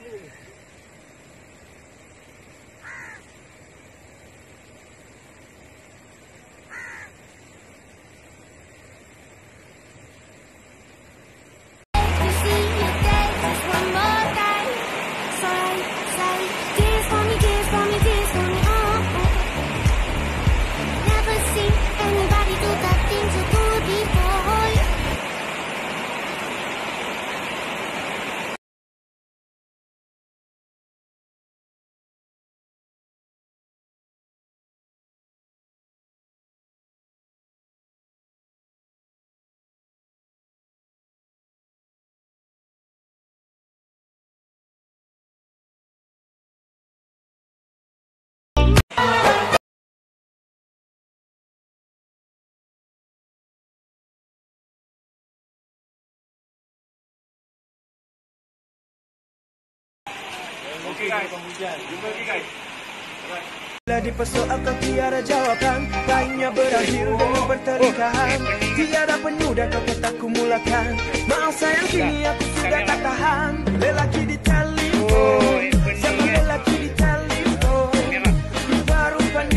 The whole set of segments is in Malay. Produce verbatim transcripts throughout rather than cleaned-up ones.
Okey guys, jumpa lagi guys. Bila dipersoalkan tiada jawaban, lainnya berakhir dengan pertelingkahan. Tiada penyudah kau kataku mulakan. Maaf sayang kini aku sudah tak tahan. Lelaki di telefon, sama lelaki di telefon. Rupa-rupanya.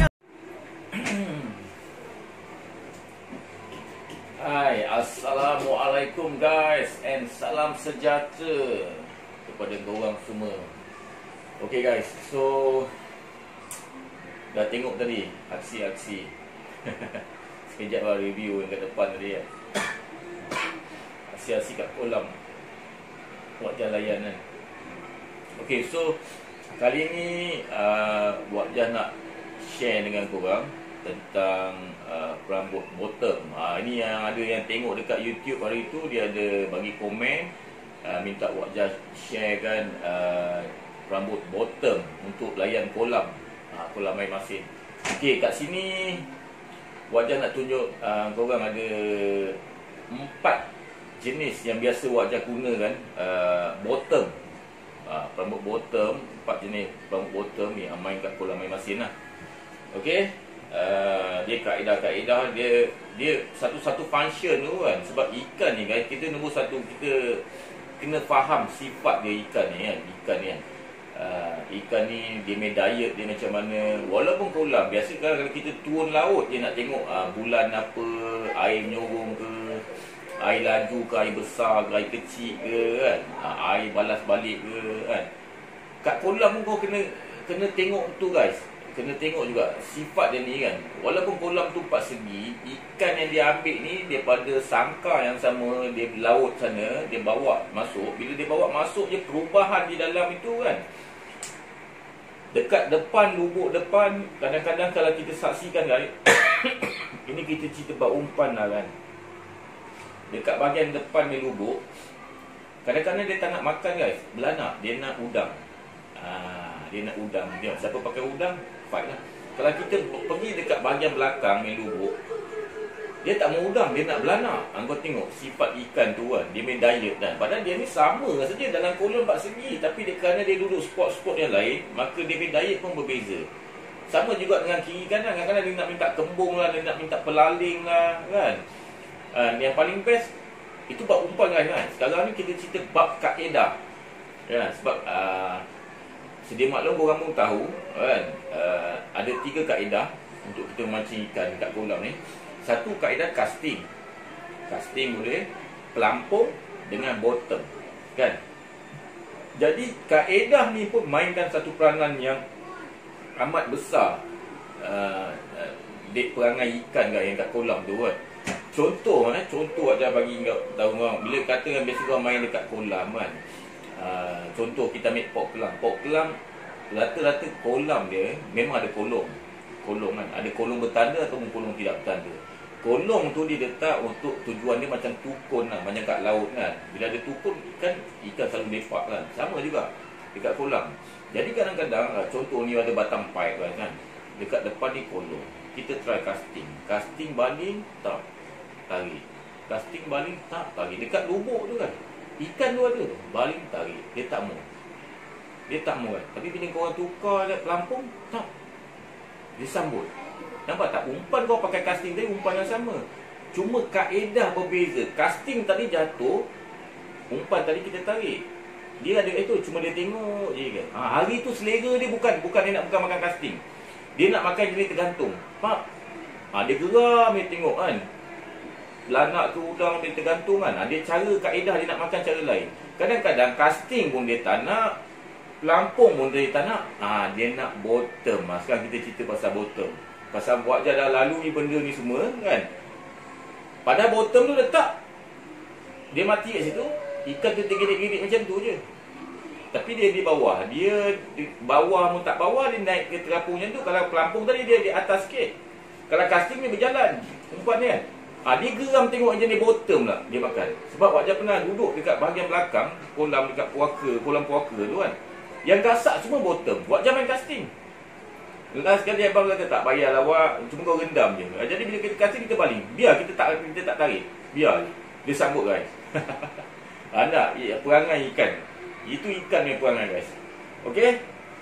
Hai, assalamualaikum guys, and salam sejahtera kepada korang semua. Okay guys, so dah tengok tadi aksi-aksi sekejap lah review yang kat depan tadi kan. Aksi-aksi kat kolam buat layan kan. Okay, so kali ni uh, Wajah nak share dengan korang tentang uh, rambut bottom. uh, Ini yang ada yang tengok dekat YouTube hari tu, dia ada bagi komen uh, minta Wajah sharekan uh, rambut bottom untuk layan kolam, ha, kolam air masin. Okey, kat sini Wajah nak tunjuk uh, korang ada empat jenis yang biasa Wajah gunakan uh, bottom, uh, rambut bottom, empat jenis rambut bottom yang main kat kolam air masin lah. Okey, uh, dia kaedah-kaedah dia dia satu-satu function tu kan. Sebab ikan ni guys, kita nombor satu kita kena faham sifat dia ikan ni kan. Ikan ni kan Uh, ikan ni dia main diet dia macam mana. Walaupun kolam biasa kan, kalau kita turun laut dia nak tengok uh, bulan apa, air menyorong ke, air laju ke, air besar ke, air kecil ke kan, uh, air balas balik ke kan. Kat kolam pun kau kena kena tengok tu guys. Kena tengok juga sifat dia ni kan. Walaupun kolam tu empat segi, ikan yang dia ambil ni daripada sangkar yang sama, dia laut sana, dia bawa masuk. Bila dia bawa masuk je, perubahan di dalam itu kan. Dekat depan, lubuk depan, kadang-kadang kalau kita saksikan guys, ini kita cerita bab umpan lah kan. Dekat bahagian depan ni lubuk, kadang-kadang dia tak nak makan guys, belanak, dia nak udang. Ah, dia nak udang. Dia, siapa pakai udang, fight lah. Kalau kita pergi dekat bahagian belakang ni lubuk, dia tak mau udang, dia nak belanak. Ha, kau tengok sifat ikan tu kan, dia main diet kan. Padahal dia ni sama saja dalam kolam empat segi, tapi dia, kerana dia duduk spot-spot yang lain, maka dia main diet pun berbeza. Sama juga dengan kiri kanan, kadang-kadang dia nak minta kembung lah, dia nak minta pelaling lah kan. Ha, yang paling best itu bab umpan kan, kan. Sekarang ni kita cerita bab kaedah ya, sebab uh, sedia maklum korang pun tahu kan, uh, ada tiga kaedah untuk kita memancing ikan dekat kolam ni. Satu kaedah casting. Casting boleh, pelampung dengan bottom kan. Jadi kaedah ni pun mainkan satu peranan yang amat besar uh, dek perangai ikan kan, yang kat kolam tu kan. Contoh eh, contoh aja bagi kau tahu orang. Bila kata kan biasa orang main dekat kolam kan. Uh, contoh kita ambil pok kelam. Pok kelam rata-rata kolam dia memang ada kolong. Kolong kan, ada kolong bertanda ataupun kolong tidak bertanda. Kolong tu dia letak untuk tujuan dia macam tukun lah, macam kat laut kan. Bila ada tukun kan, ikan selalu lepak kan. Sama juga dekat kolam. Jadi kadang-kadang contoh ni ada batang pipe kan, dekat depan ni kolong. Kita try casting. Casting baling tak tarik. Casting baling tak tarik. Dekat lubuk tu kan, ikan tu ada, baling tarik. Dia tak mau. Dia tak mau kan. Tapi bila korang tukar dia pelampung, tak, dia sambut. Nampak tak? Umpan kau pakai casting tadi, umpan yang sama. Cuma kaedah berbeza. Casting tadi jatuh, umpan tadi kita tarik. Dia ada itu, cuma dia tengok je kan. Ha, hari tu selera dia bukan bukan dia nak bukan makan casting. Dia nak makan jenis tergantung. Pak. Ha, dia geram dia tengok kan. Belanak ke udang dia tergantung kan. Ha, dia cara kaedah dia nak makan cara lain. Kadang-kadang casting pun dia tak nak, pelampung pun dia tak nak. Ha, dia nak bottom. Ha, sekarang kita cerita pasal bottom. Pasal buat je dah lalui benda ni semua kan. Pada bottom tu letak, dia mati kat situ. Ikan tu tergedik-gedik macam tu je. Tapi dia di bawah. Dia di bawah pun tak bawah, dia naik ke terapung macam tu. Kalau pelampung tadi dia di atas sikit. Kalau casting dia berjalan. Tempat ni kan. Ha, dia geram tengok jenis bottom lah dia makan. Sebab Wak Jan pernah duduk dekat bahagian belakang kolam dekat puaka, kolam puaka tu kan. Yang gasak semua bottom. Wak Jan main casting. Last sekali abang kata tak payahlah Wak, cuma kau rendam je. Jadi bila kita casting kita baling. Biar kita tak kita tak tarik. Biar dia sambut guys. Anak ya, perangai ikan. Itu ikan yang perangai guys. Okey.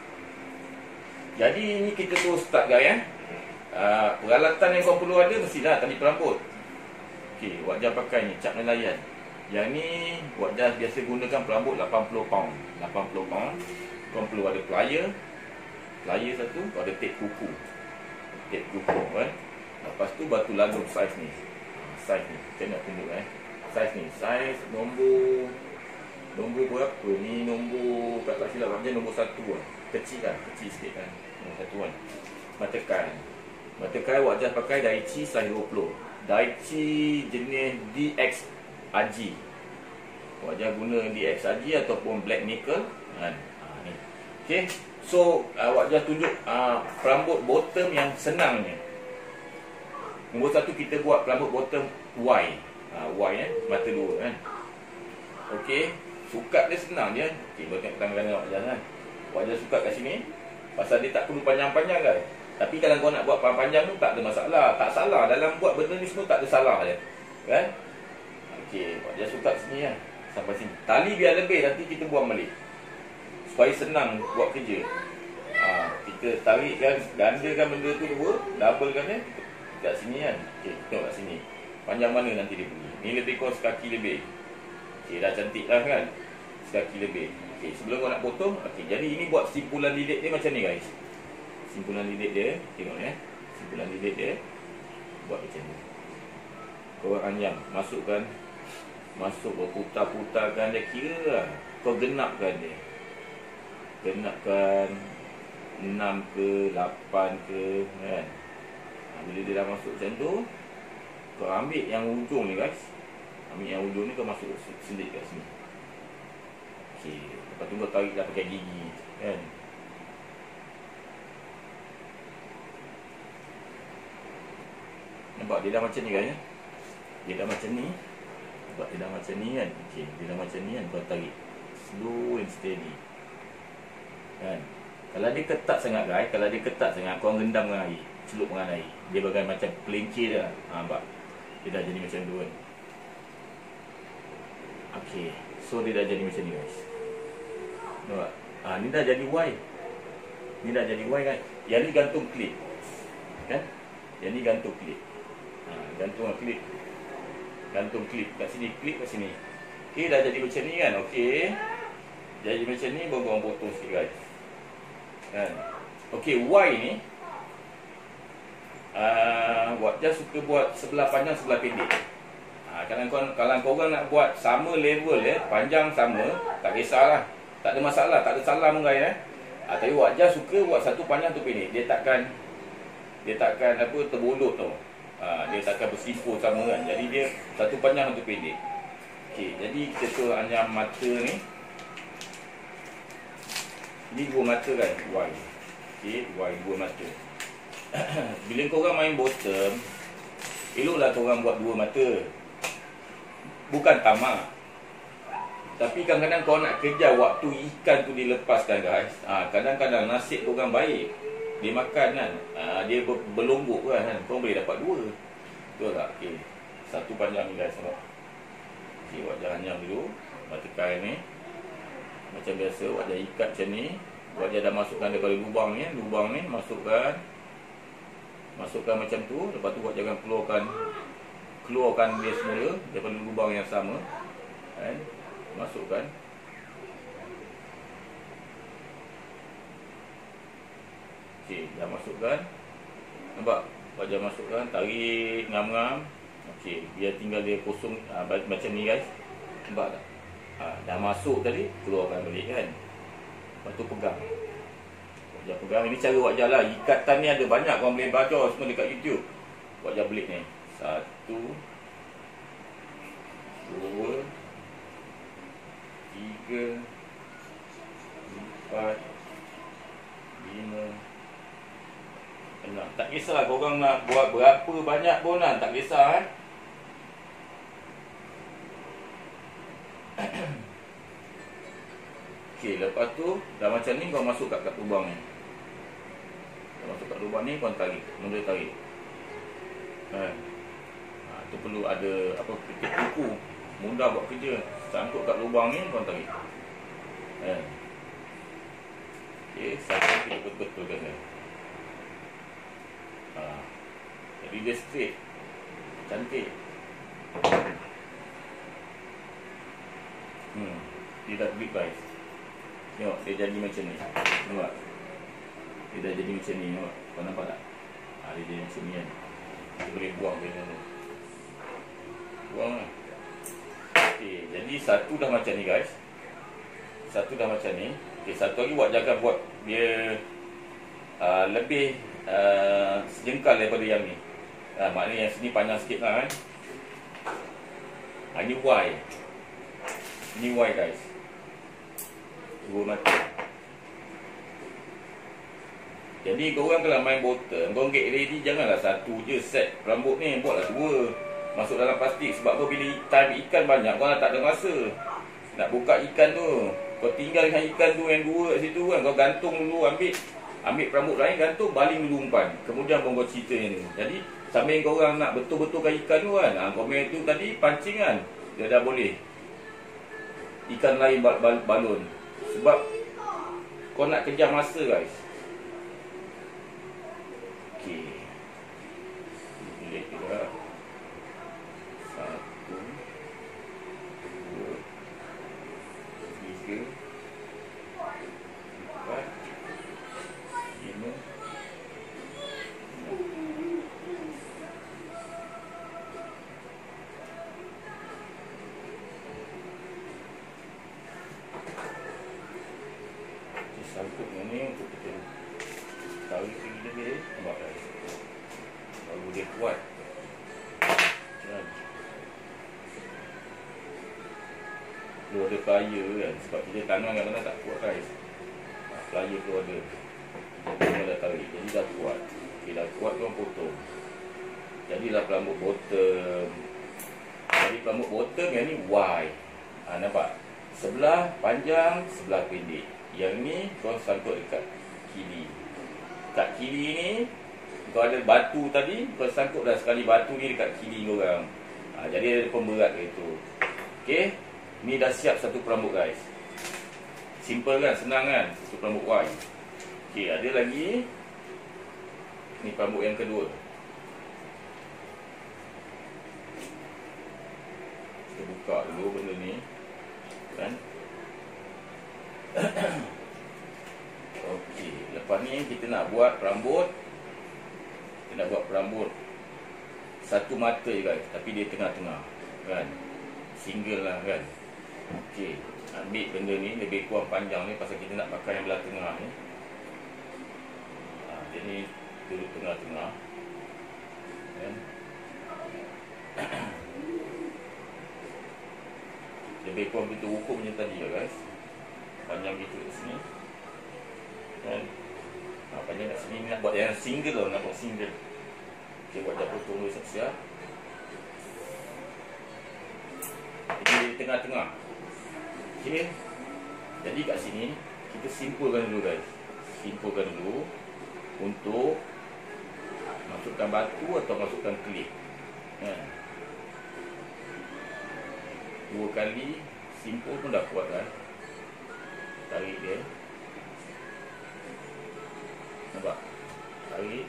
Jadi ini kita terus start guys eh. Uh, peralatan yang kau perlu ada mestilah tali perambut. Okey, Wak Jan pakai ni cap nelayan. Yang ni Wak Jan biasa gunakan perambut lapan puluh pound. lapan puluh pound. Kau perlu ada plier. Plier satu, kau ada tape kuku. Tape kuku kan. Lepas tu batu lagung saiz ni. Saiz ni. Saya nak tunjuk eh. Saiz ni, saiz nombor nombor berapa ni? Nombor kat tak silap Wak Jan nombor satu lah. Kecil kan, kecil sikit kan. Nombor satu kan. Mata kail. Mata kail Wak Jan pakai Daichi saiz dua puluh. Daichi jenis D X R G. Wak Jan guna D X R G ataupun black nickel kan. Ha, ni. Okey. So uh, Wak Jan tunjuk uh, perambut bottom yang senangnya. Nombor satu kita buat perambut bottom Y. Uh, y eh, mata dua kan. Okey, sukat dia senang dia. Okey, buat tengok tangan Wak Jan kan. Wak Jan sukat kat sini. Pasal dia tak perlu panjang-panjang kan. Tapi kalau kau nak buat panjang tu tak ada masalah. Tak salah dalam buat benda ni semua, tak ada salah dia. Kan? Okey, Wak Jan sukat sini kan. Sampai sini. Tali biar lebih, nanti kita buang balik. Supaya senang buat kerja. Ha, kita tarik kan, gandakan benda tu dua, double kan dia. Kat sini kan. Okey, tengok kat sini. Panjang mana nanti dia pergi. Ni lebih kurang sekaki lebih. Okey, dah cantik lah kan. Sekaki lebih. Okey, sebelum kau nak potong, okey, jadi ini buat simpulan lilit dia macam ni guys. Simpulan lilit dia, tengok ya. Simpulan lilit dia buat macam ni. Kau anyam, masukkan, masuk berputar-putarkan dia, kira lah. Kau genapkan dia. Genapkan enam ke, lapan ke kan. Ha, bila dia dah masuk macam tu, kau ambil yang ujung ni guys. Ambil yang ujung ni kau masuk selit kat sini. Okey, lepas tu kau tarik dah pakai gigi kan. Nampak dia dah macam ni guys. Dia dah macam ni. Nampak dia dah macam ni kan. Okey, dia dah macam ni kan. Kau tarik slow and steady kan. Kalau dia ketat sangat guys, kalau dia ketat sangat, kau rendam dengan air, celup dengan air, dia bagai macam pelincir dah. Ha, nampak? Dia dah jadi macam tu kan. Okey, so dia dah jadi macam ni guys. Nampak? Ha, ni dah jadi Y. Ni dah jadi Y kan. Yang ni gantung klip kan. Yang ni gantung klip. Ha, gantung klip. Gantung klip kat sini, klip kat sini. Okey, dah jadi macam ni kan. Okey. Jadi macam ni, baru korang potong sikit guys. Kan. Okey, Y ni uh, Wak Jan suka buat sebelah panjang, sebelah pendek. Ha, kalau kau kalau korang nak buat sama level eh, panjang sama, tak kisahlah. Tak ada masalah, tak ada salah pun guys eh. Ha, tapi Wak Jan suka buat satu panjang, tu pendek. Dia takkan dia takkan apa terbolot tau. Ha, dia takkan bersimpul sama kan. Jadi dia satu panjang, satu pendek. Okey, jadi kita tu anyam mata ni. Ini dua mata kan, Y. Okey, Y dua mata. Bila korang main bottom, eloklah korang buat dua mata. Bukan tamak. Tapi kadang-kadang kau nak kejar waktu ikan tu dilepaskan guys. Ha, kadang-kadang nasib korang baik. Dia makan kan, ha, dia ber berlombok kan, kau boleh dapat dua. Betul tak? Okey. Satu panjang ni guys. Okey, Wak Jan anyam dulu. Mata kail ni. Macam biasa, Wak Jan ikat macam ni. Wak Jan dah masukkan daripada lubang ni. Lubang ni masukkan. Masukkan macam tu. Lepas tu Wak Jan akan keluarkan Keluarkan dia semula daripada lubang yang sama kan? Masukkan. Okey, dah masukkan. Nampak? Dah masukkan, tarik ngam-ngam. Okey, biar tinggal dia kosong ha, macam ni guys. Nampak tak? Ha, dah masuk tadi, keluarkan balik kan. Lepas tu pegang. Wajah pegang. Ini cara wajah lah. Ikatan ni ada banyak. Korang boleh belajar semua dekat YouTube. Wajah belit ni. Satu. Dua. Tiga. Empat. Lima. Enam. Tak kisah korang nak buat berapa banyak pun lah. Tak kisah eh. Okey, lepas tu dah macam ni kau masuk kat, kat lubang ni. Kau masuk kat lubang ni kau tarik, mula tarik. Ha. Ha, tu perlu ada apa pipit kuku. Mudah buat kerja. Sangkut kat lubang ni kau tarik. Ha. Okey, sangkut betul-betul kan. Ha. Jadi dia straight. Cantik. Hmm, dia dah grip guys. Tengok, dia jadi macam ni. Nampak? Dia dah jadi macam ni. Nampak? Kau nampak tak? Ha, dia jadi macam ni kan. Kita boleh buang dia dulu. Buang lah. Okay, jadi satu dah macam ni guys. Satu dah macam ni. Okay, satu lagi buat jaga buat dia uh, lebih uh, sejengkal daripada yang ni. uh, Maknanya yang sini panjang sikit lah kan. Ha, ini Y. Ini Y guys. Dua mata. Jadi korang kalau main botol, korang get ready janganlah satu je set rambut ni, buatlah dua. Masuk dalam plastik. Sebab kau bila time ikan banyak, kau tak ada masa nak buka ikan tu. Kau tinggal dengan ikan tu yang dua kat situ kan. Kau gantung dulu, ambil Ambil rambut lain, gantung, baling dulu umpan. Kemudian kau cerita ni. Jadi sambil korang nak betul-betulkan ikan tu kan, ha, kau main tu tadi pancing kan, dia dah boleh ikan lain bal bal balon. Sebab kau nak kejar masa guys. Okey. Boleh juga. Satu. Dua. Tiga. Empat. Lima. Sangkut dengan ni untuk kita tarik tinggi lebih. Nampak guys, baru dia kuat kan. Dia ada plier kan. Sebab kita tangan kadang-kadang tak kuat guys. ha, Plier tu ada. Kita dah tarik, jadi dah kuat. Okay, dah kuat tu potong. Jadilah pelambut bottom. Jadi pelambut bottom yang ni Y. ha, Nampak? Sebelah panjang, sebelah pendek. Yang ni kau sangkut dekat kiri. Kat kiri ni kau ada batu tadi, kau sangkut dah sekali batu ni dekat kiri korang. ha, Jadi ada pemberat itu. Okey, ni dah siap satu pelambut guys. Simple kan, senang kan, satu pelambut Y. Okey, ada lagi. Ni pelambut yang kedua. Kita buka dulu benda ni kan. Okey, lepas ni kita nak buat rambut. Kita nak buat rambut satu mata je guys, tapi dia tengah-tengah kan. Single lah kan. Okey, ambil benda ni lebih kurang panjang ni, pasal kita nak pakai yang belah tengah ni. ha, Jadi duduk tengah-tengah kan. Lebih kurang kita ukur macam tadi lah guys. Panjang gitu kat sini kan. ha, Panjang kat sini. Nak buat yang single lah. Nak buat single. Okay, buat dah potong dulu siap-siap. Jadi di tengah-tengah. Okay, jadi kat sini kita simpulkan dulu guys. Simpulkan dulu untuk masukkan batu atau masukkan klip kan. Dua kali simpul pun dah kuat kan. Tarik dia. Nampak? Tarik.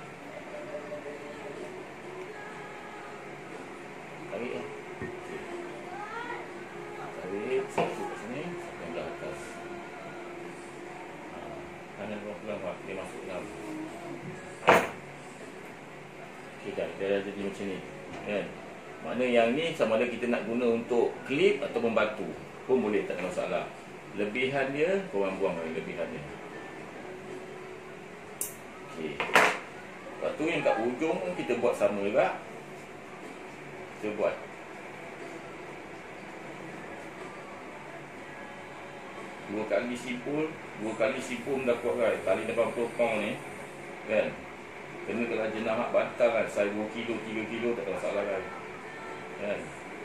Tarik lah. Tarik. Satu kat sini. Satu ke atas. Ha. Tangan pelan-pelan Pak, dia masuk dalam. Okey dah, dia dah jadi macam ni kan. Makna yang ni sama ada kita nak guna untuk klip atau batu pun boleh, tak ada masalah. Lebihan dia korang buang lah, lebihan dia. Okey. Lepas tu yang kat ujung kita buat sama juga. Kita buat dua kali simpul, dua kali simpul dah kuat kan. Tali lapan puluh pound ni kan. Kena kalau jenah hak bantal kan, saiz dua kilo, tiga kilo tak ada masalah kan. Kan.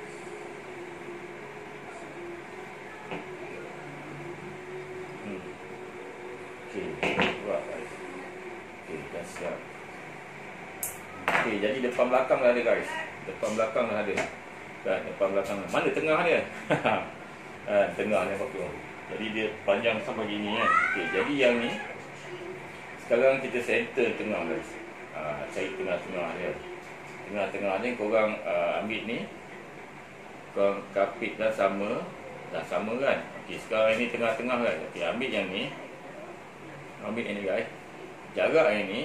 Hmm. Okey, buat guys. Okey, dah siap. Okey, jadi depan belakang dah ada guys. Depan belakang dah ada. Kan, depan belakang. Mana tengah dia? Ha, tengah ni apa tu. Jadi dia panjang sampai gini kan. Okey, jadi yang ni sekarang kita center tengah guys. Ha, cari tengah-tengah dia. Tengah-tengah ni korang uh, ambil ni. Korang kapit dah sama. Dah sama kan. Okey, sekarang ni tengah-tengah kan. Okey, ambil yang ni. Ambil yang ni guys. Jarak yang ni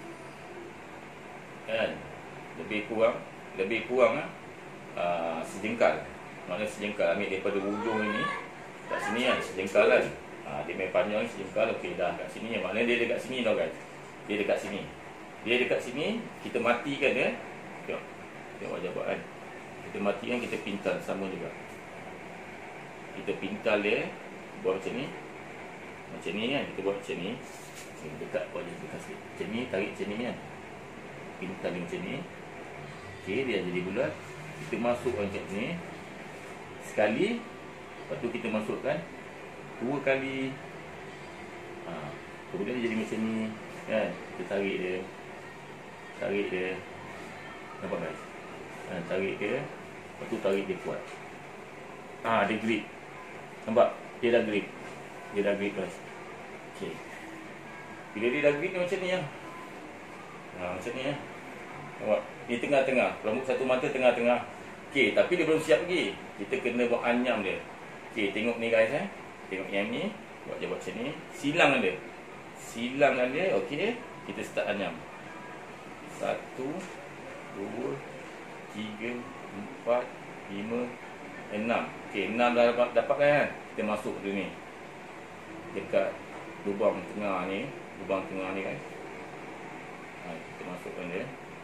kan, lebih kurang lebih kurang uh, sejengkal. Maknanya sejengkal. Ambil daripada ujung ini kat sini kan, sejengkal kan. uh, Dia main panjang sejengkal. Okey dah kat sini. Maknanya dia dekat sini tau guys. Dia dekat sini. Dia dekat sini. Kita matikan dia. Tengok. Tengok wajah buat kan. Kita matikan, kita pintal sama juga. Kita pintal dia. Buat macam ni. Macam ni kan. Kita buat macam ni. Dekat wajah dekat sikit. Macam ni, tarik macam ni kan. Pintal dia macam ni. Okey, dia jadi bulat. Kita masukkan macam ni sekali. Lepas tu kita masukkan dua kali. ha, Kemudian dia jadi macam ni kan. Kita tarik dia. Tarik dia. Nampak guys? ha, Tarik dia. Lepas tu tarik dia kuat. Ah, ha, dia grip. Nampak? Dia dah grip. Dia dah grip guys. Okey. Bila dia dah grip dia macam ni lah. Ha, macam ni lah. Nampak? Di tengah-tengah. Rambut satu mata tengah-tengah. Okey, tapi dia belum siap lagi. Kita kena buat anyam dia. Okey, tengok ni guys eh. Tengok yang ni. Buat je buat macam ni. Silang dia. Silang dia. Okey. Kita start anyam. Satu, dua, tiga, empat, lima, enam. Okey, enam dah dapat, dapat kan? Kita masuk dia ni. Dekat lubang tengah ni. Lubang tengah ni guys. Ha, kita masukkan dia.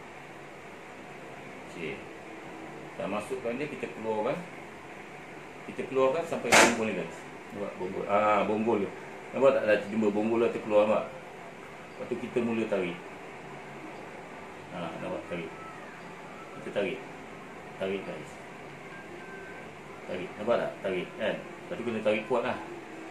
Okey. Dah masukkan dia, kita keluarkan. Kita keluarkan sampai bonggol ni guys. Nampak bonggol. Ah, bonggol dia. Nampak tak dah jumpa bonggol dah terkeluar nampak. Lepas tu kita mula tarik. Ha, nampak tarik. Kita tarik. Tarik guys. Tarik. Nampak tak? Tarik kan. Lepas tu kena tarik kuat lah.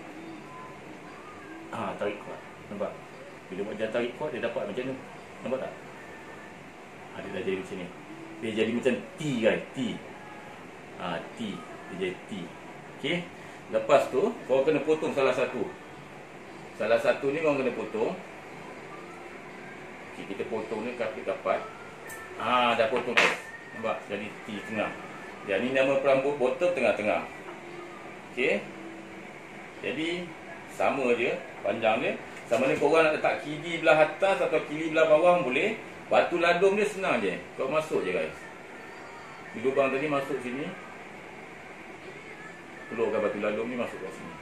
Ha, tarik kuat. Nampak? Bila buat dia tarik kuat, dia dapat macam ni. Nampak tak? Ha, dia dah jadi macam ni. Dia jadi macam T guys. T. Ha, T. Dia jadi T. Okey. Lepas tu, korang kena potong salah satu. Salah satu ni korang kena potong. Okey, kita potong ni kapat-kapat. Ah, dah potong guys. Nampak? Jadi T tengah. Yang ni nama perambut botol tengah-tengah. Okey. Jadi sama je panjang dia. Sama ni korang nak letak kili belah atas atau kili belah bawah boleh. Batu ladung dia senang je. Kau masuk je guys. Di lubang tadi masuk sini. Keluarkan batu ladung ni masuk kat sini.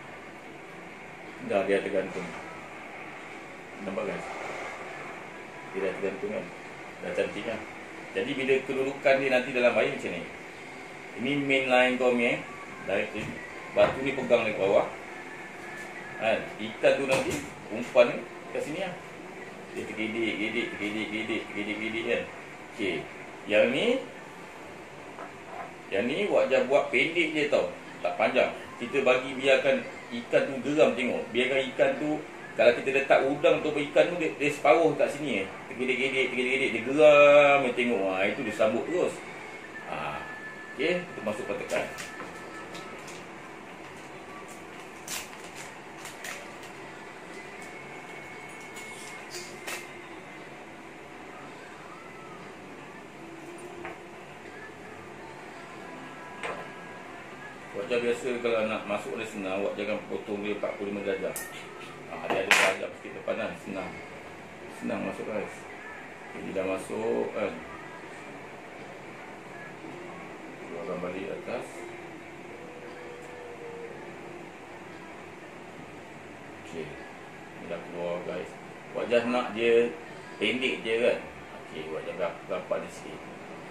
Dah dia tergantung. Nampak guys? Dia dah tergantung kan. Dah cantik kan. Jadi bila kedudukan dia nanti dalam air macam ni. Ini main line kau ni eh. Dari batu ni pegang dari bawah. Kan? Ikan tu nanti umpan ni kat sini lah. Dia tergedik, gedik, tergedik, gedik, tergedik, gedik kan. Okey. Yang ni Yang ni buat je buat pendek je tau. Tak panjang. Kita bagi biarkan ikan tu geram tengok. Biarkan ikan tu, kalau kita letak udang tu ikan tu dia, dia separuh kat sini eh. Tergedik-gedik, tergedik-gedik, dia geram dia tengok. Ha, itu dia sambut terus. Ha. Okey, kita masuk tekan. Wajah biasa kalau nak masuk dia senang, awak jangan potong dia empat puluh lima darjah. ha, dia ada darjah sikit depan kan. Senang. Senang masuk guys. Jadi dah masuk kan. Keluarkan balik atas. Okey. Ni dah keluar guys. Buat just nak dia pendek je kan. Okey, buat jangan rapat dia sikit.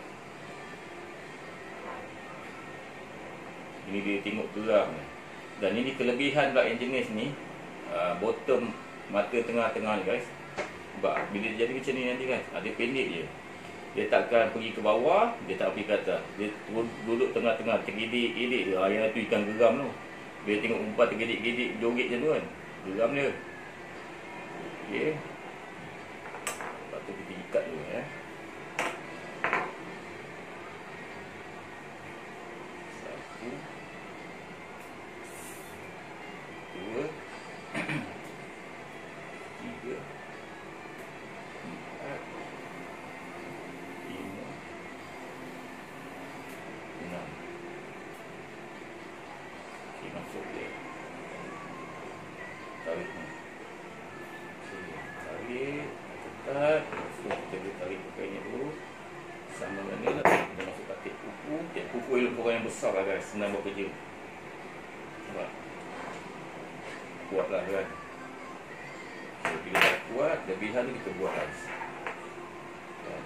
Ini dia tengok geram. Dan ini kelebihan pula yang jenis ni, uh, bottom mata tengah-tengah ni guys. Sebab bila dia jadi macam ni nanti guys, uh, dia pendek je. Dia takkan pergi ke bawah, dia tak pergi ke atas. Dia duduk tengah-tengah, tergidik-gidik je. Ah, yang tu ikan geram tu. Bila tengok umpan tergidik-gidik, joget je tu kan. Geram dia. Okey. Lepas tu kita ikat dulu ya. Satu. Dua. Tiga. Empat. Lima. Enam. Okey, masuk dia. Tarik ni. Tarik, ketat. So, kita boleh tarik pakainya dulu. Sama mana lah. Kita masuk pakai kuku. Tiap kuku ialah korang yang besar lah guys. Senang buat kerja. Nampak? Kuat lah kan. So, bila dah kuat, lebihan tu kita buat guys. Kan?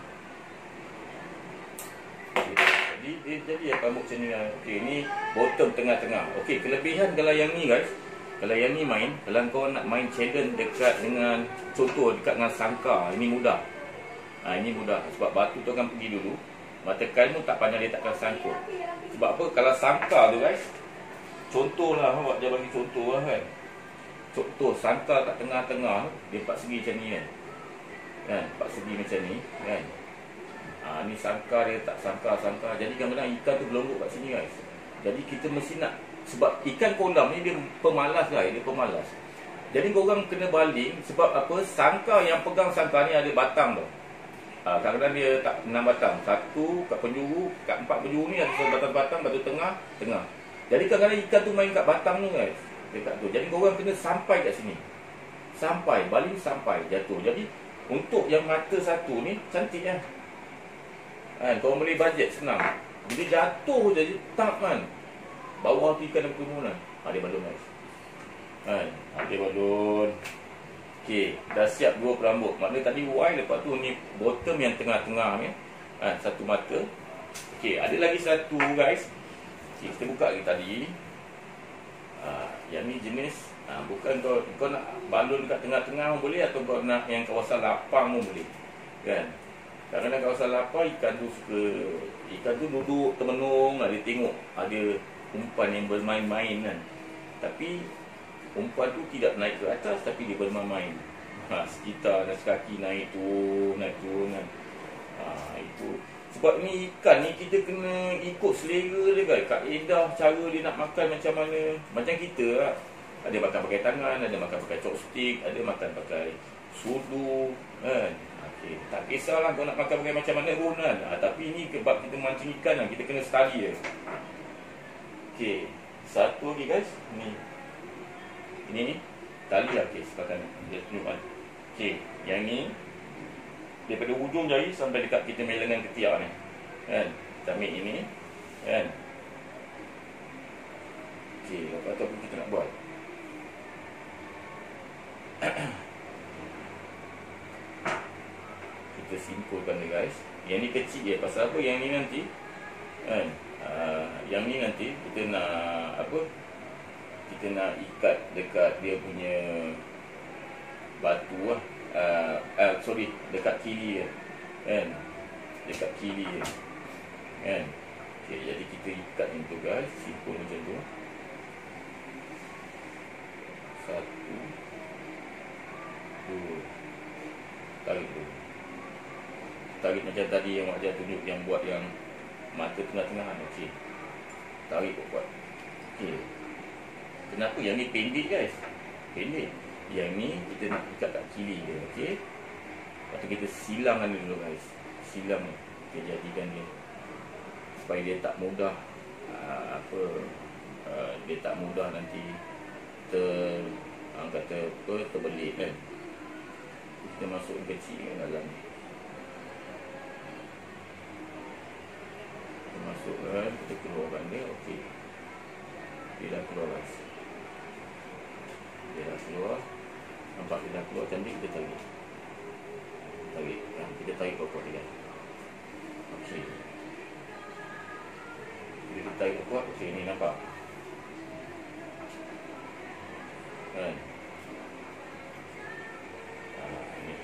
Okay. Jadi, dia jadi apa rambut macam ni lah. Okay, ni bottom tengah-tengah. Okay, kelebihan kalau yang ni guys. Kalau yang ni main, kalau kau nak main challenge dekat dengan, contoh dekat dengan sangkar, ini mudah. Ha, ini mudah. Sebab batu tu akan pergi dulu. Mata kailmu tak pandang, dia takkan sangkut. Sebab apa? Kalau sangkar tu guys, contohlah, awak dia bagi contoh lah kan. Contoh, sangkar kat tengah-tengah, dia empat segi macam ni kan. Kan? Empat segi macam ni kan. Ha, ni sangkar dia tak sangkar-sangkar. Jadi kadang-kadang ikan tu berlonggok kat sini guys. Jadi kita mesti nak, sebab ikan kondam ni dia pemalas lah, dia pemalas. Jadi korang kena baling. Sebab apa? Sangkar yang pegang sangkar ni ada batang tau. Ha, kadang-kadang dia tak enam batang. Satu kat penjuru, kat empat penjuru ni ada satu batang-batang, batu tengah, tengah. Jadi kadang-kadang ikan tu main kat batang ni guys. Dekat tu. Jadi korang kena sampai kat sini. Sampai, baling sampai, jatuh. Jadi untuk yang mata satu ni cantik kan. Ha, korang boleh bajet senang. Bila jatuh je, tak kan. Bawah tu ikan ada kerumunan. Ha, dia balon guys. Kan? Ha, dia balon. Okey, dah siap dua perambut. Maknanya tadi Y, lepas tu ni bottom yang tengah-tengah ni. Ha, satu mata. Okey, ada lagi satu guys. Okey, kita buka lagi tadi. Ha, yang ni jenis, ha, bukan kau, kau nak balon dekat tengah-tengah pun boleh. Atau kau nak yang kawasan lapang pun boleh. Kan? Kadang-kadang kawasan lapang, ikan tu suka, ikan tu duduk termenung lah. Dia tengok ada umpan yang bermain-main kan. Tapi umpan tu tidak naik ke atas, tapi dia bermain-main. Ha, sekitar dan sekaki naik turun, naik turun kan. Ha, itu. Sebab ni ikan ni kita kena ikut selera dia kan. Kaedah cara dia nak makan macam mana. Macam kita lah. Ada makan pakai tangan, ada makan pakai chopstick, ada makan pakai sudu kan. Okay. Tak kisahlah kau nak makan pakai macam mana pun kan. Ha, tapi ni sebab kita mancing ikan kan, kita kena study je. Okey, satu lagi guys. Ni. Ini ni tali lah. Okey, sepakan dia tunjukkan. Okey, yang ni daripada hujung jari sampai dekat kita main lengan ketiak ni. Kan? Ambil ini kan. Okey, apa tu kita nak buat? Kita simpulkan dia guys. Yang ni kecil je. Pasal apa? Yang ni nanti kan, uh, yang ni nanti kita nak apa? Kita nak ikat dekat dia punya batu lah. Uh, uh, sorry, dekat kiri je. Kan? Dekat kiri je. Kan? Okay, jadi kita ikat macam tu guys. Simpul macam tu. Satu, dua. Tarik dulu. Tarik macam tadi yang Mak Jah tunjuk, yang buat yang mata tengah-tengah. Okey. Tarik kuat. Okey. Kenapa yang ni pendek guys? Pendek. Yang ni kita nak ikat kat kiri dia. Okey. Lepas tu kita silangkan dulu guys. Silang ni. Kita jadikan dia supaya dia tak mudah uh, apa uh, dia tak mudah nanti ter uh, kata apa, terbelit kan. Kita masuk kecil ke dalam ni. Kita masukkan, kita keluarkan dia, okey. Dia dah keluar guys. Dia dah keluar. Nampak dia dah keluar cantik, kita tarik. Tarik, ha, kita tarik kuat-kuat dia. Okey. Bila kita tarik kuat, okey ni nampak. Kan? Ha, ni.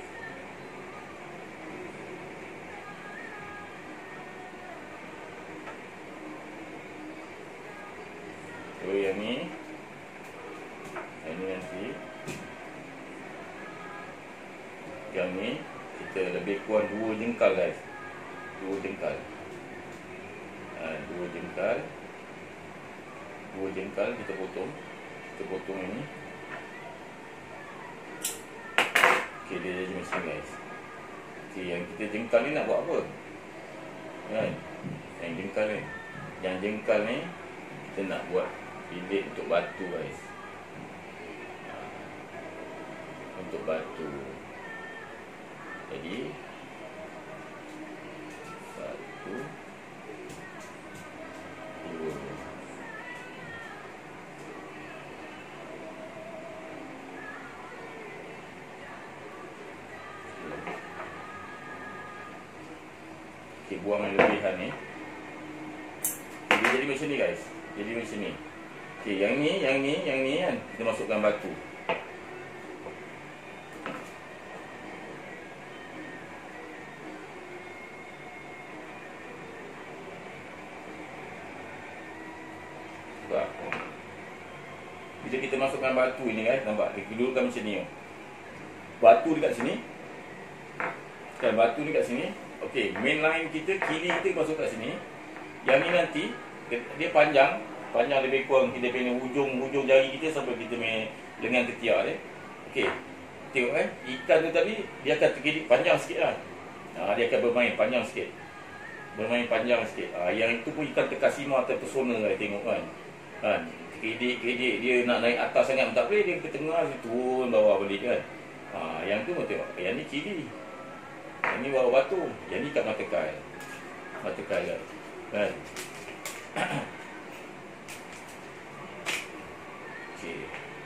So yang ni, yang ni nanti, yang ni kita lebih kurang dua jengkal guys, dua jengkal, ha, dua jengkal, dua jengkal kita potong, kita potong ini. Okey, dia jadi macam ni guys. Okey, yang kita jengkal ni nak buat apa? Kan? Yang jengkal ni, yang jengkal ni kita nak buat bilik untuk batu guys. Ha, untuk batu. Jadi satu, dua. Okey, buang yang lebihan ni. Okay, dia jadi macam ni guys. Jadi macam ni. Okey, yang ni, yang ni, yang ni kan kita masukkan batu. Bila kita masukkan batu ni guys, nampak dia dudukkan macam ni. Batu dekat sini. Kan batu dekat sini. Okey, main line kita, kiri kita masuk kat sini. Yang ni nanti dia, dia panjang, panjang lebih kurang kita punya hujung-hujung jari kita sampai kita punya lengan ketiak dia. Okey. Tengok kan, ikan tu tadi dia akan terkidik panjang sikitlah. Ha, dia akan bermain panjang sikit. Bermain panjang sikit. Ha, yang itu pun ikan terkasima atau pesona lah, tengok kan. Kan, kedik-kedik dia nak naik atas sangat tak boleh, dia ke tengah dia turun bawah balik kan. Ha, yang tu pun tengok, yang ni kiri. Yang ni bawah batu, yang ni kat mata kai. Mata kai kan. Kan. Okey.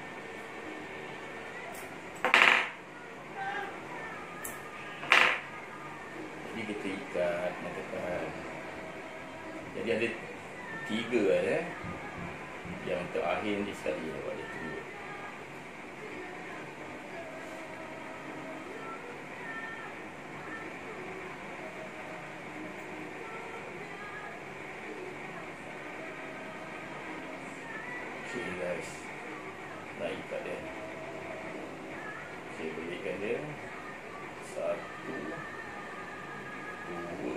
Jadi kita ikat mata kai. Jadi ada tiga eh. Yang terakhir ni sekali awak dia tunggu. Okay guys, nak ikat dia. Okay, belikkan dia. Satu, dua,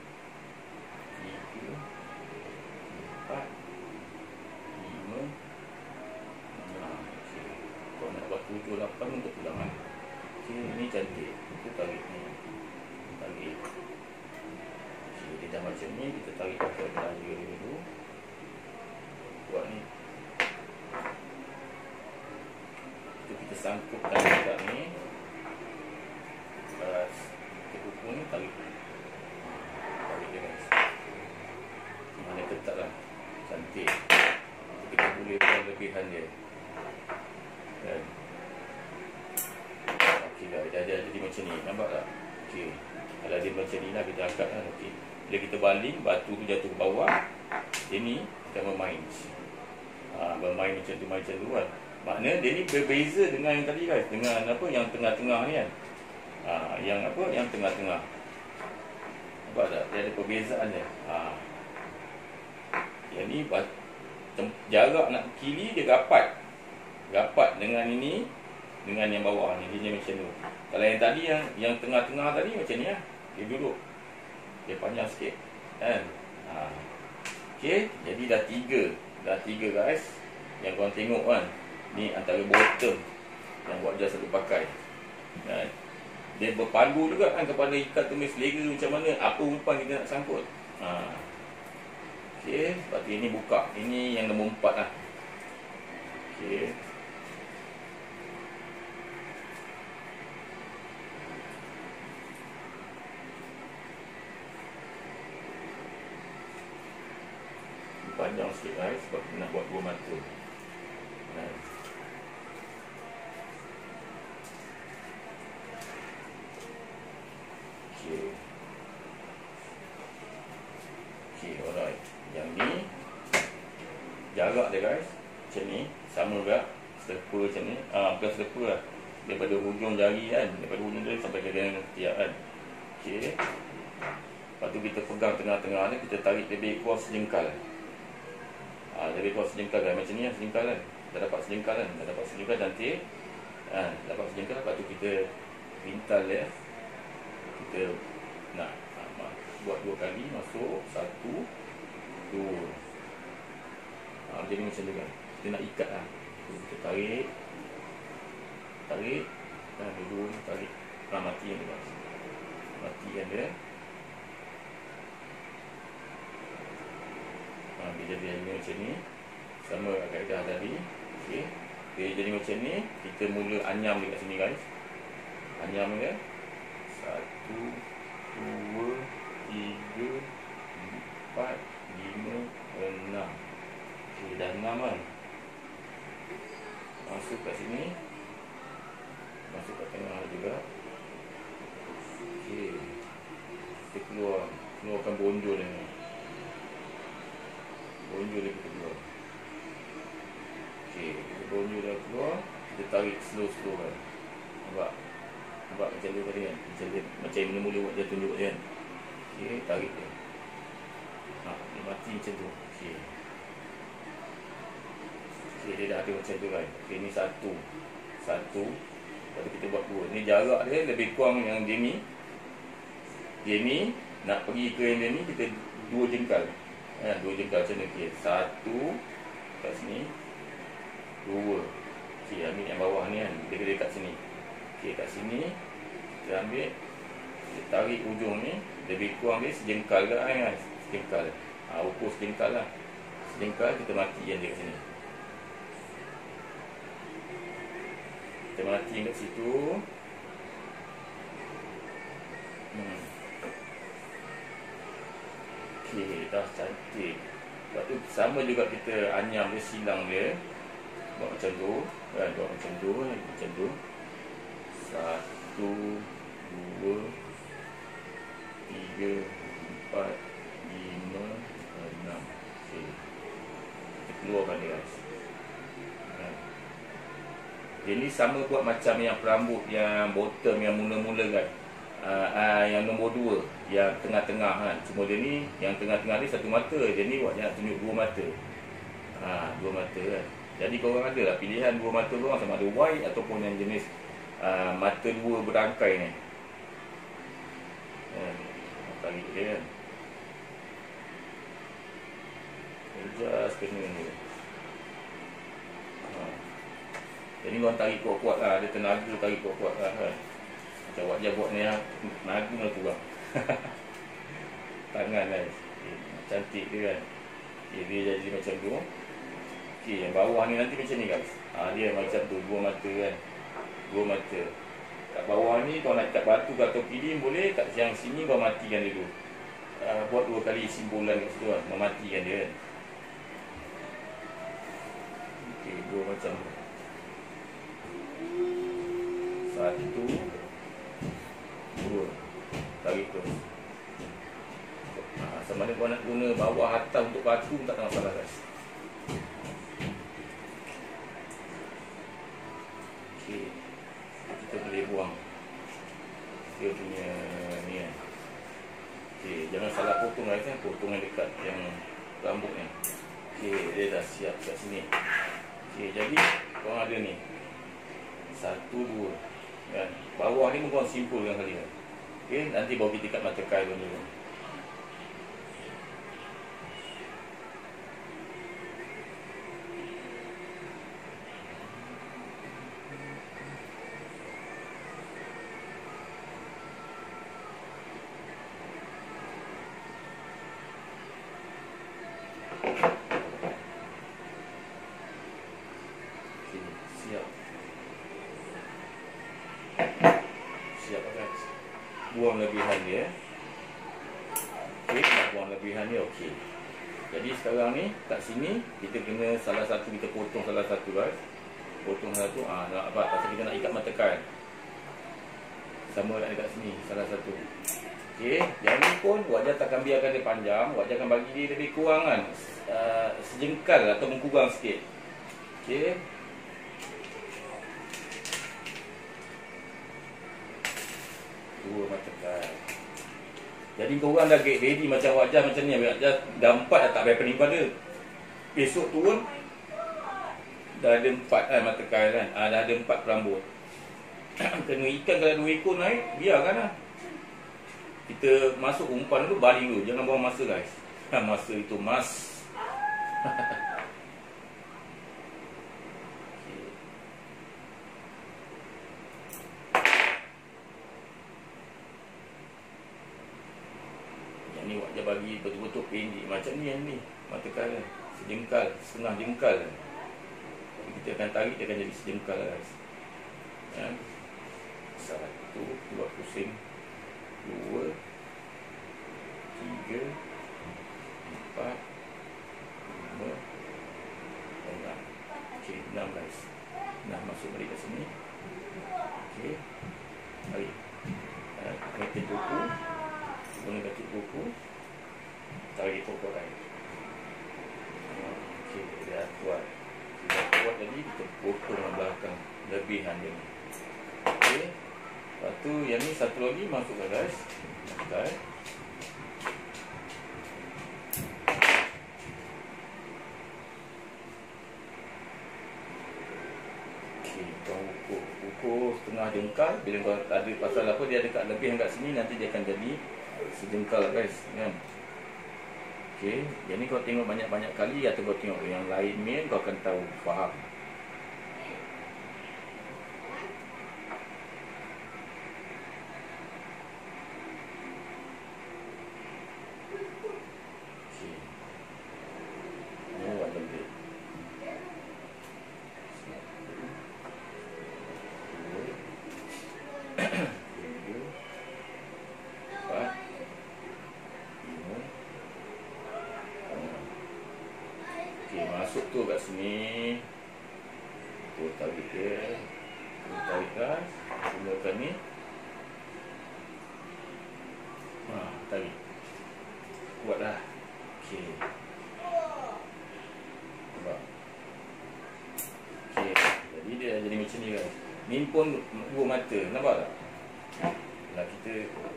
tiga, empat, lima, enam. Okay, kalau nak buat tujuh, lapan untuk tulangan. Okay, ini cantik. Kita tarik ni, tarik. Okay, dia dah macam ni, kita tarik pakai daya dulu. Buat ni. Kita sangkutkan dekat ni. Lepas kita pukul ni, tarik. Tarik dia guys. Mana ketat lah. Cantik. Kita boleh buat lebihan dia. Dan okey lah, dah jadi macam ni. Nampak tak? Okey. Kalau dia macam ni lah, kita angkat kan. Okey. Bila kita baling, batu tu jatuh ke bawah. Ini akan bermain. Ha, bermain macam tu, macam tu kan. Makna dia ni berbeza dengan yang tadi guys, dengan apa yang tengah-tengah ni kan. Ha, yang apa yang tengah-tengah. Nampak tak? Dia ada perbezaan dia. Ha. Yang ni jarak nak kiri dia rapat. Rapat dengan ini dengan yang bawah ni, dia macam tu. Kalau yang tadi yang yang tengah-tengah tadi macam ni lah. Dia duduk. Dia panjang sikit. Kan? Ha. Okey, jadi dah tiga. Dah tiga guys. Yang korang tengok kan. Ni antara bottom yang buat jas aku pakai. Kan? Dia berpandu juga kan kepada ikat tumis selera macam mana, apa umpan kita nak sangkut. Ha. Okey, berarti ini buka. Ini yang nombor empat lah. Okey. panjang sikit guys, sebab nak buat dua mata. Nah. Okay. Okay, alright. Yang ni jarak dia guys macam ni, sama juga selepa macam ni. Ah, bukan selepa lah, daripada hujung jari kan, daripada hujung jari sampai ke dengan ketiak kan. Okay. Lepas tu kita pegang tengah-tengah ni, kita tarik lebih kurang sejengkal. Ah, lebih kurang sejengkal kan, macam ni lah sejengkal kan. Dah dapat sejengkal kan, dah dapat sejengkal cantik. Ah, dapat sejengkal, lepas tu kita pintal dia. Kita nak ah, buat dua kali, masuk satu, dua. Ah, jadi macam tu kan. Kita nak ikat lah. Kita tarik, tarik, dan dua ni tarik. Ah, matikan dia guys. Matikan dia. Ha, dia jadi macam ni, sama kaedah tadi. Okey. Dia jadi macam ni, kita mula anyam dekat sini guys. Anyam dia. Satu, dua, tiga, empat, lima, enam. Okey, dah enam kan. Masuk kat sini. Masuk kat tengah juga. Okey. Kita keluar, keluarkan bonjol ni. Bonjol dia kita keluar. Okey, kita bonjol dah keluar, kita tarik slow-slow kan. Nampak? Nampak macam tu tadi kan? Macam dia, macam mula-mula buat dia tunjuk kan. Okey, tarik dia. Ha, dia mati macam tu. Okey. Okey, dia dah ada macam tu kan. Okey, ni satu. Satu. Lepas tu kita buat dua. Ni jarak dia lebih kurang yang dia ni. Dia ni, nak pergi ke yang dia ni, kita dua jengkal. Ha, dua jengkal macam ni. Okay. Satu kat sini, dua. Okay, ambil yang bawah ni kan, dia dekat sini. Okay, kat sini kita ambil, kita tarik ujung ni, lebih kurang dia sejengkal ke kan? Sejengkal. Ha, ukur sejengkal lah. Sejengkal kita matikan dia kat sini. Kita mati kat situ. Hmm. Okey, dah cantik. Lepas tu sama juga kita anyam dia, silang dia. Buat macam tu kan, buat macam tu kan, macam tu. Satu, dua, tiga, empat, lima, enam. Okey, kita keluarkan dia guys. Kan. Jadi sama buat macam yang perambut yang bottom yang mula-mula kan. Uh, uh, yang nombor dua, yang tengah-tengah kan. Cuma dia ni, yang tengah-tengah ni satu mata. Dia ni buat nak tunjuk dua mata. Ha, dua mata kan. Jadi korang ada lah pilihan dua mata korang, sama ada wide ataupun yang jenis uh, mata dua berangkai ni. Kan, tarik dia kan. Just ke sini ni. Ha. Jadi korang tarik kuat-kuat lah. Ada tenaga tarik kuat-kuat lah kan. Macam wajah buat ni lah, naga lah kurang. Tangan guys. Okay, cantik dia kan. Okay, dia jadi macam tu. Okay, yang bawah ni nanti macam ni guys. Ha, dia macam tu, dua mata kan. Dua mata. Kat bawah ni kau nak ikat batu atau piling boleh. Kat yang sini kau matikan dia dulu. Uh, buat dua kali simbolan kat situ kan. Mematikan dia kan. Okay, dua macam tu. Satu, dua, tarik tu. Ha, sama ada kau nak guna bawah atas untuk batu tak ada masalah guys. Okey, kita boleh buang dia punya ni kan. Okey, jangan salah potong guys kan, potong yang dekat yang rambut ni. Okey, dia dah siap kat sini. Okey, jadi kau ada ni satu, dua kan. Bawah ni pun kau simpulkan kali kan. Okey, nanti bawa kita kat mata kail dulu. Okey, siap. Siap guys. Buang lebihan dia. Okey, nak buang lebihan dia okey. Jadi sekarang ni kat sini kita kena salah satu, kita potong salah satu guys. Potong satu, ah nak apa? Pasal kita nak ikat mata kail. Sama dekat sini salah satu. Okey, yang ni pun wajah takkan biarkan dia panjang, wajah akan bagi dia lebih kurang kan. Uh, sejengkal atau mengkurang sikit. Okey. Dua mata kail. Jadi korang dah get ready macam wajah macam ni, wajah dah empat dah tak payah pening pada. Besok turun dah ada empat kan mata kail kan. Ah, dah ada empat rambut. Kena ikan kalau dua ekor naik, biarkan lah. Kita masuk umpan dulu, baling dulu. Jangan buang masa guys. Masa itu mas. Yang ni wajah bagi betul-betul pendek. Macam ni yang ni. Mata kail sejengkal, setengah jengkal. Kita akan tarik, dia akan jadi sejengkal guys. Ya. Satu, dua pusing. Dua, tiga, empat, lima, enam. Okey, enam guys. Enam masuk balik kat sini. Okey, tarik. Katik buku, guna katik buku, tarik pokok lain. Okey, dia kuat. Dia kuat tadi kita potong belakang lebihan dia ni. Okey. Lepas tu yang ni satu lagi masukkan guys. Masukkan. Okey, kau ukur. Ukur setengah jengkal. Bila kau ada pasal apa dia dekat lebih kat sini, nanti dia akan jadi sejengkal guys, kan. Okey, yang ni kau tengok banyak-banyak kali atau kau tengok yang lain ni, kau akan tahu, faham. Okey, masuk tu kat sini. Tu tarik dia. Tu tarik guys. Gunakan ni. Ha, tarik. Kuatlah. Okey. Nampak. Okey, jadi dia jadi macam ni guys. Ni pun dua mata, nampak tak? Lah kita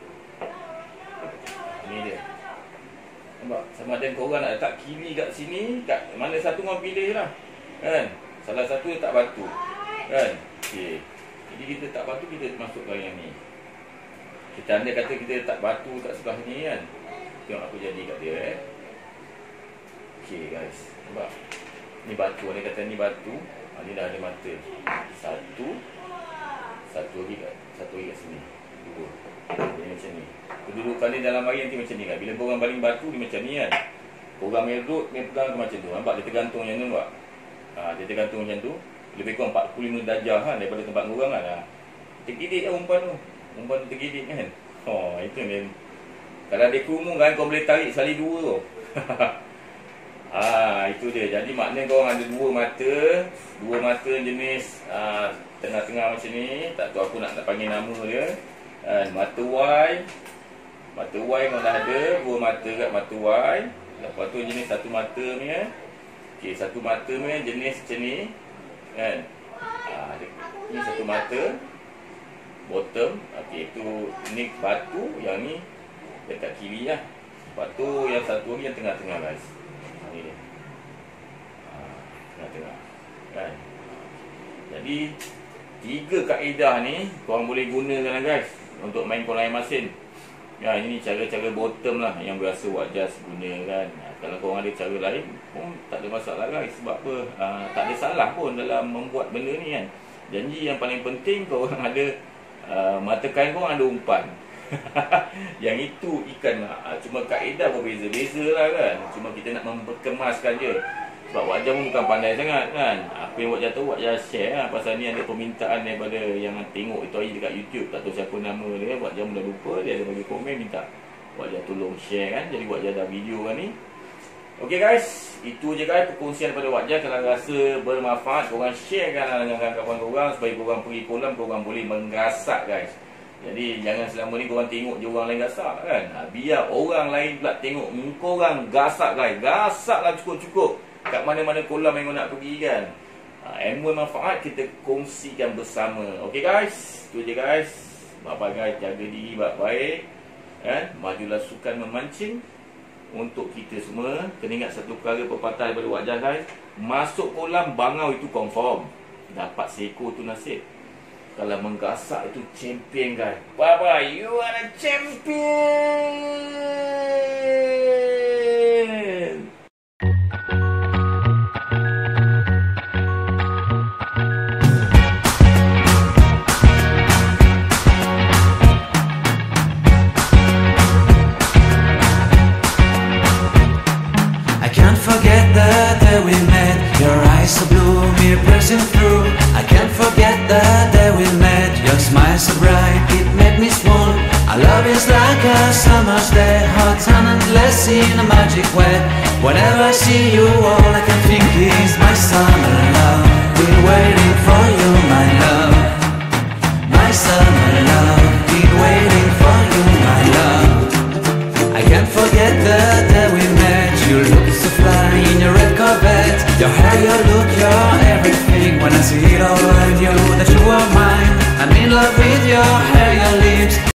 ni dia. Nampak? Sama ada korang nak letak kiri kat sini, kat mana satu korang pilih lah. Kan? Salah satu letak batu. Kan? Okey. Jadi kita letak batu, kita masukkan yang ni. Kita andai kata kita letak batu kat sebelah ni kan. Tengok aku jadi kat dia eh. Okey guys. Nampak? Ni batu, andai kata ni batu. Ha, ni dah ada mata. Satu. Satu lagi kat, satu lagi kat sini. Dua. Jadi macam ni. Kedudukan dia dalam air nanti macam ni kan. Bila korang baling batu dia macam ni kan. Korang merut, dia pegang ke macam tu. Nampak dia tergantung macam tu nampak. Ha, dia tergantung macam tu. Lebih kurang empat puluh lima darjah kan daripada tempat korang kan. Ha. Tergidik lah umpan tu. Umpan tu tergidik kan. Oh, itu ni. Kalau dia kurung kan kau boleh tarik sekali dua tu. Ah, itu dia. Jadi maknanya korang ada dua mata. Dua mata jenis ah, tengah-tengah macam ni. Tak tahu aku nak, nak panggil nama dia. Ah, mata Y. Mata Y kau dah ada. Dua mata kat mata Y. Lepas tu jenis satu mata ni kan. Okey, satu mata ni jenis macam ni. Kan. Ah, ni satu mata. Bottom. Okey, itu ni batu. Yang ni dekat kiri lah. Lepas tu yang satu lagi yang tengah-tengah guys. Ni dia. Ha, tengah-tengah. Kan. Jadi tiga kaedah ni korang boleh gunakan guys untuk main kolam air masin. Ya, ini cara-cara bottom lah yang biasa wajah guna kan. Ha, kalau korang ada cara lain pun tak ada masalah guys. Sebab apa? Ha, tak ada salah pun dalam membuat benda ni kan. Janji yang paling penting korang ada uh, mata kain korang ada umpan. Yang itu ikan lah. Cuma kaedah berbeza-beza lah kan. Cuma kita nak memperkemaskan je. Sebab wajah pun bukan pandai sangat kan. Apa yang wajah tahu, wajah share lah. Pasal ni ada permintaan daripada yang tengok itu hari dekat YouTube. Tak tahu siapa nama dia. Wajah dah lupa. Dia ada bagi komen minta wajah tolong share kan. Jadi wajah dah video kan ni. Okay guys, itu je guys perkongsian daripada Wak Jan. Kalau rasa bermanfaat, korang sharekan dengan kawan-kawan korang supaya korang pergi kolam, korang boleh menggasak guys. Jadi jangan selama ni korang tengok je orang lain gasak kan. Ha, biar orang lain pula tengok korang gasak guys. Gasaklah cukup-cukup kat mana-mana kolam yang korang nak pergi kan. Ha, ilmu manfaat kita kongsikan bersama. Okay guys, itu je guys. Bye-bye guys, jaga diri baik-baik kan. Majulah sukan memancing. Untuk kita semua, kena ingat satu perkara pepatah daripada Wak Jan guys. Masuk kolam bangau itu confirm, dapat seekor tu nasib. Kalau menggasak itu champion guys. Bye bye, you are a champion. Forget the day we met. Your eyes so blue, me piercing through. I can't forget the day we met. Your smile so bright, it made me swoon. Our love is like a summer's day, hot and endless in a magic way. Whenever I see you, all I can think is my summer love. Been waiting for you, my love. My summer love. Been waiting for you, my love. I can't forget the day we met. You look so fly in your red Corvette. Your hair, your look, your everything. When I see it all, I knew that you were mine. I'm in love with your hair.